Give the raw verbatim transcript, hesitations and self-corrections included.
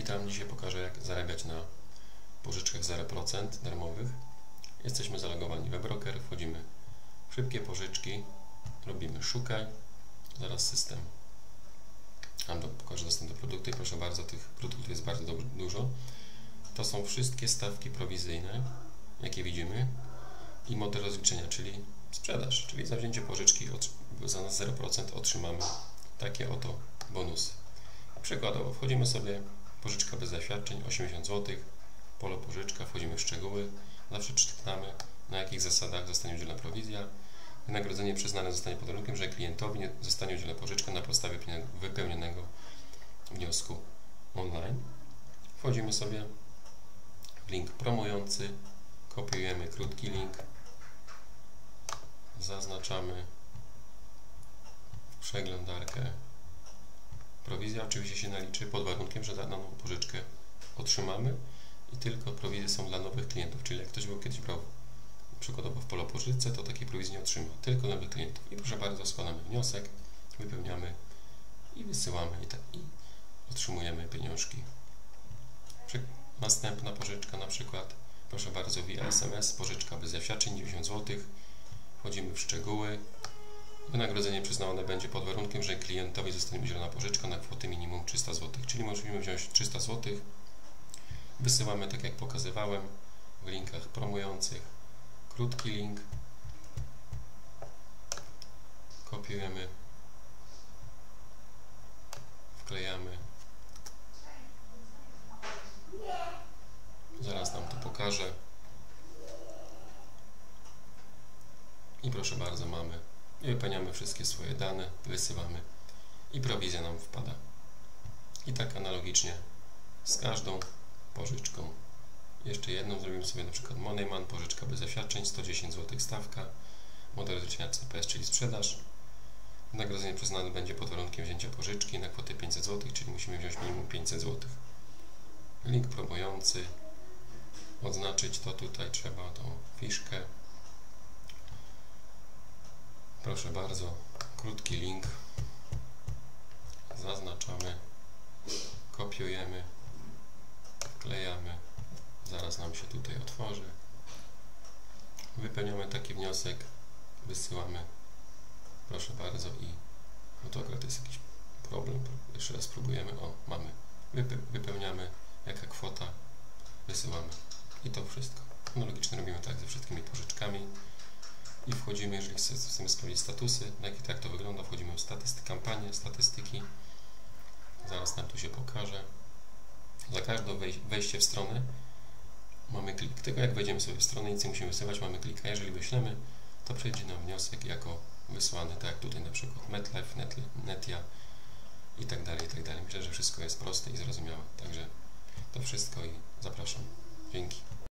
Witam, dzisiaj pokażę, jak zarabiać na pożyczkach zero procent darmowych. Jesteśmy zalogowani w eBroker, wchodzimy w szybkie pożyczki, robimy szukaj, zaraz system nam pokaże dostęp do produktu i proszę bardzo, tych produktów jest bardzo dużo. To są wszystkie stawki prowizyjne, jakie widzimy, i model rozliczenia, czyli sprzedaż, czyli za wzięcie pożyczki za nas zero procent otrzymamy takie oto bonusy. Przykładowo wchodzimy sobie, pożyczka bez zaświadczeń, osiemdziesiąt złotych, polo pożyczka, wchodzimy w szczegóły, zawsze czytamy, na jakich zasadach zostanie udzielona prowizja. Wynagrodzenie przyznane zostanie pod warunkiem, że klientowi zostanie udzielona pożyczka na podstawie wypełnionego wniosku online. Wchodzimy sobie w link promujący, kopiujemy krótki link, zaznaczamy w przeglądarkę. Prowizja oczywiście się naliczy pod warunkiem, że daną pożyczkę otrzymamy i tylko prowizje są dla nowych klientów, czyli jak ktoś był kiedyś brał przykładowo w polo pożyczce, to takiej prowizji nie otrzyma, tylko nowych klientów. I proszę bardzo, składamy wniosek, wypełniamy i wysyłamy i, tak, i otrzymujemy pieniążki. Następna pożyczka na przykład, proszę bardzo, via S M S, pożyczka bez zaświadczeń, dziewięćdziesiąt złotych, wchodzimy w szczegóły. Wynagrodzenie przyznawane będzie pod warunkiem, że klientowi zostanie udzielona pożyczka na kwotę minimum trzysta złotych, czyli możemy wziąć trzysta złotych, wysyłamy tak jak pokazywałem w linkach promujących, krótki link, kopiujemy, wklejamy, zaraz nam to pokażę i proszę bardzo, mamy i wypełniamy wszystkie swoje dane, wysyłamy i prowizja nam wpada. I tak analogicznie z każdą pożyczką. Jeszcze jedną zrobimy sobie na przykład Moneyman, pożyczka bez zaświadczeń, sto dziesięć złotych stawka, model rozliczenia C P S, czyli sprzedaż. Wynagrodzenie przyznane będzie pod warunkiem wzięcia pożyczki na kwotę pięćset złotych, czyli musimy wziąć minimum pięćset złotych. Link promujący, odznaczyć to tutaj trzeba, tą fiszkę. Proszę bardzo, krótki link, zaznaczamy, kopiujemy, wklejamy, zaraz nam się tutaj otworzy, wypełniamy taki wniosek, wysyłamy, proszę bardzo, i no to akurat jest jakiś problem, jeszcze raz spróbujemy, o, mamy, Wype wypełniamy, jaka kwota, wysyłamy i to wszystko. Analogicznie robimy tak ze wszystkimi pożyczkami. I wchodzimy, jeżeli chcemy sprawdzić statusy, jak i tak to wygląda, wchodzimy w statystyki, kampanię, statystyki, zaraz nam tu się pokaże. Za każde wejście w stronę mamy klik, tylko jak wejdziemy sobie w stronę, nic nie musimy wysyłać, mamy klik, a jeżeli wyślemy, to przejdzie nam wniosek jako wysłany, tak jak tutaj na przykład MetLife, Net, Netia i tak dalej, i tak dalej. Myślę, że wszystko jest proste i zrozumiałe, także to wszystko i zapraszam. Dzięki.